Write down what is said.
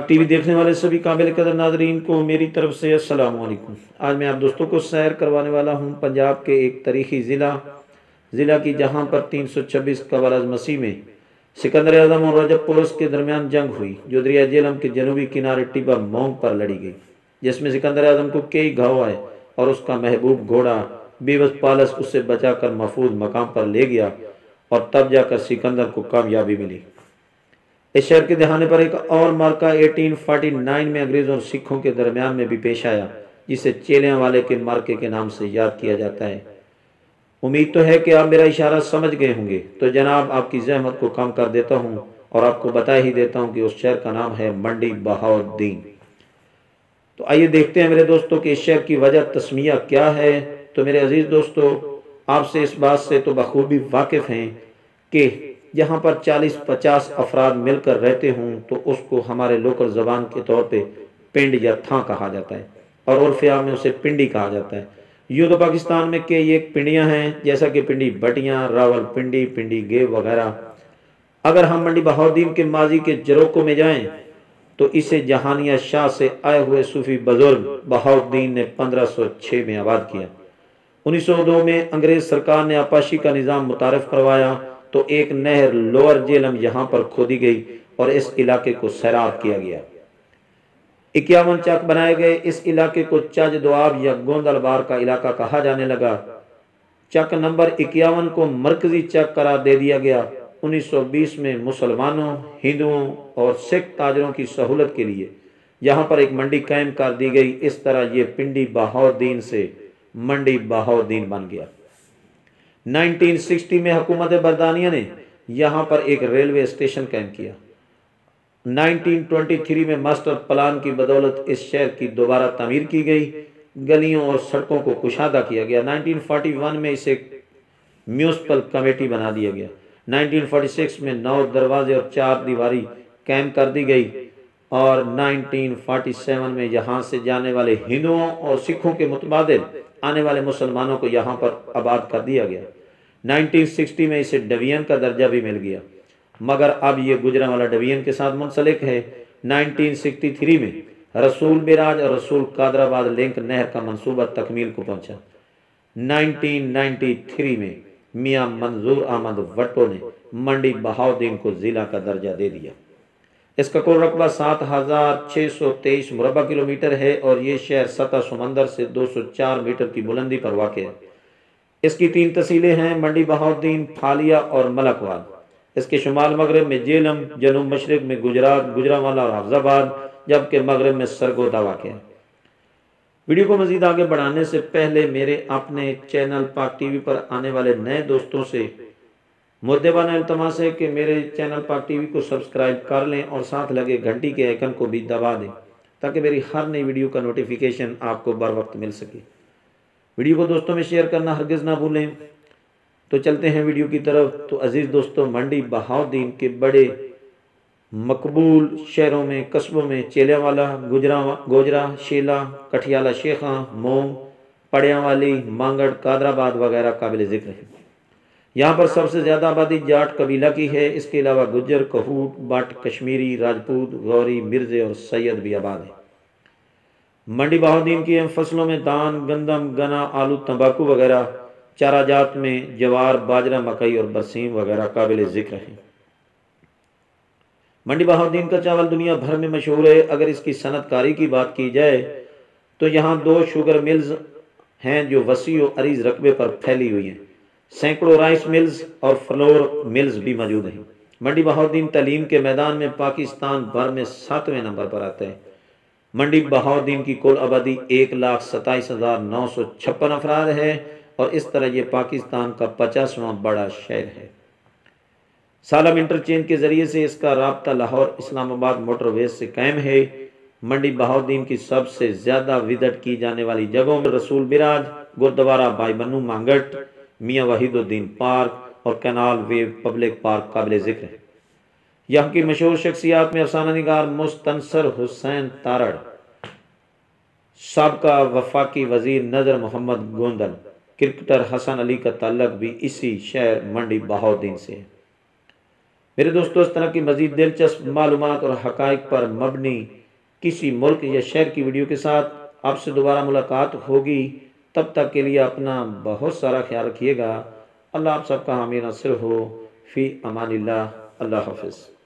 TV देखने वाले सभी काबिल कदर नाजरीन को मेरी तरफ से अस्सलाम वालेकुम। आज मैं आप दोस्तों को सैर करवाने वाला हूं पंजाब के एक तारीखी ज़िला की, जहां पर 326 कबल अज़ मसीह में सिकंदर आज़म और रजब पोलस के दरमियान जंग हुई, जो दरिया जेहलम के जनूबी किनारे टिब्बा मोंग पर लड़ी गई, जिसमें सिकंदर आज़म को कई घाव आए और उसका महबूब घोड़ा बेबस पालस उससे बचाकर महफूज मकाम पर ले गया और तब जाकर सिकंदर को कामयाबी मिली। इस शहर के दहाने पर एक और मार्का 1849 में अंग्रेजों और सिखों के दरमियान में भी पेश आया, जिसे चेलियां वाले के मार्के के नाम से याद किया जाता है। उम्मीद तो है कि आप मेरा इशारा समझ गए होंगे, तो जनाब आपकी जहमत को कम कर देता हूं और आपको बता ही देता हूं कि उस शहर का नाम है मंडी बहाउद्दीन। तो आइए देखते हैं मेरे दोस्तों कि इस शहर की वजह तस्मिया क्या है। तो मेरे अजीज दोस्तों, आपसे इस बात से तो बखूबी वाकिफ हैं कि यहाँ पर 40-50 अफराद मिलकर रहते हों तो उसको हमारे लोकल ज़बान के तौर पे पिंड या थां कहा जाता है और उर्फ़ आम में उसे पिंडी कहा जाता है। यूँ तो पाकिस्तान में कई एक पिंडियाँ हैं, जैसा कि पिंडी बटियाँ, रावलपिंडी, पिंडी गेव वगैरह। अगर हम मंडी बहाउद्दीन के माजी के जरोकों में जाएं तो इसे जहानिया शाह से आए हुए सूफी बुजुर्ग बहाउद्दीन ने 1506 में आबाद किया। 1902 में अंग्रेज सरकार ने आपाशी का निज़ाम मुतारफ करवाया तो एक नहर लोअर जेहलम यहाँ पर खोदी गई और इस इलाके को सैराब किया गया। 51 चक बनाए गए। इस इलाके को चज दुआब या गोंदलबार का इलाका कहा जाने लगा। चक नंबर 51 को मरकजी चक करार दे दिया गया। 1920 में मुसलमानों, हिंदुओं और सिख ताजरों की सहूलत के लिए यहाँ पर एक मंडी कायम कर दी गई। इस तरह ये पिंडी बहाउद्दीन से मंडी बहाउद्दीन बन गया। 1960 में हुकूमत बरतानिया ने यहाँ पर एक रेलवे स्टेशन कायम किया। 1923 में मास्टर प्लान की बदौलत इस शहर की दोबारा तामीर की गई, गलियों और सड़कों को कुशादा किया गया। 1941 में इसे म्यूनिसिपल कमेटी बना दिया गया। 1946 में 9 दरवाजे और 4 दीवारी कायम कर दी गई और 1947 में यहाँ से जाने वाले हिंदुओं और सिखों के मुतबादिल आने वाले मुसलमानों को यहाँ पर आबाद कर दिया गया। 1960 में इसे डिवीजन का दर्जा भी मिल गया, मगर अब ये गुजरांवाला डिवीजन के साथ मुंसलिक है। 1963 में रसूल मिराज और रसूल कादराबाद लिंक नहर का मंसूबा तकमील को पहुंचा। 1993 में मियां मंजूर अहमद वट्टो ने मंडी बहाउद्दीन को जिला का दर्जा दे दिया। इसका कुल रकबा 7623 मुरबा किलोमीटर है और ये शहर सतह समंदर से 204 मीटर की बुलंदी पर वाक़ है। इसकी 3 तहसीलें हैं, मंडी बहाउद्दीन, फालिया और मलकवाल। इसके शुमाल मगरब में जेहलम, जनूब मशरक में गुजरात, गुजरांवाला और हाफजाबाद, जबकि मगरब में सरगोदा वाक़ है। वीडियो को मज़ीद आगे बढ़ाने से पहले मेरे अपने चैनल पाक टीवी पर आने वाले नए दोस्तों से मुद्देबाना इल्तमास है कि मेरे चैनल पाक टीवी को सब्सक्राइब कर लें और साथ लगे घंटी के आइकन को भी दबा दें, ताकि मेरी हर नई वीडियो का नोटिफिकेशन आपको बर वक्त मिल सके। वीडियो को दोस्तों में शेयर करना हरगिज़ ना भूलें। तो चलते हैं वीडियो की तरफ। तो अजीज़ दोस्तों, मंडी बहाउद्दीन के बड़े मकबूल शहरों में, कस्बों में चेलियांवाला, गोजरा, शेला, कठियाला शेखा, मोंग, पड़ियांवाली, मांगड़, कादराबाद वगैरह काबिल ज़िक्र है। यहाँ पर सबसे ज़्यादा आबादी जाट कबीला की है। इसके अलावा गुज्जर, कहूट, बट, कश्मीरी, राजपूत, गौरी, मिर्जे और सैयद भी आबाद है। मंडी बहाउद्दीन की अहम फसलों में धान, गंदम, गन्ना, आलू, तंबाकू वगैरह, चारा जात में जवार, बाजरा, मकई और बरसीम वगैरह काबिल ज़िक्र है। मंडी बहाउद्दीन का चावल दुनिया भर में मशहूर है। अगर इसकी सनतकारी की बात की जाए तो यहाँ 2 शुगर मिल्स हैं जो वसी और अरीज रकबे पर फैली हुई हैं। सैकड़ों राइस मिल्स और फ्लोर मिल्स भी मौजूद हैं। मंडी बहाउद्दीन तालीम के मैदान में पाकिस्तान भर में 7वें नंबर पर आता है। मंडी बहाउद्दीन की कुल आबादी 1,27,956 अफराद है और इस तरह ये पाकिस्तान का 50वां बड़ा शहर है। सालम इंटरचेंज के जरिए से इसका राब्ता लाहौर इस्लामाबाद मोटरवेज से कायम है। मंडी बहाउद्दीन की सबसे ज़्यादा विजिट की जाने वाली जगहों में रसूल मिराज, गुरुद्वारा भाई बन्नू मांगट, मियाँ वहीदुद्दीन पार्क और कैनाल वेव पब्लिक पार्क काबिल ज़िक्र है। यहाँ की मशहूर शख्सियात में अफसाना निगार मुस्तनसर हुसैन तारड़, साबका वफाकी वजीर नज़र मोहम्मद गोंदल, क्रिकेटर हसन अली का ताल्लुक भी इसी शहर मंडी बहाउद्दीन से है। मेरे दोस्तों, इस तरह की मज़ीद दिलचस्प मालूमात और हक़ाइक़ पर मबनी किसी मुल्क या शहर की वीडियो के साथ आपसे दोबारा मुलाकात होगी। तब तक के लिए अपना बहुत सारा ख्याल रखिएगा। अल्लाह आप सबका हामी नासिर हो। फ़ी अमानिल्लाह। अल्लाह हाफ़िज़।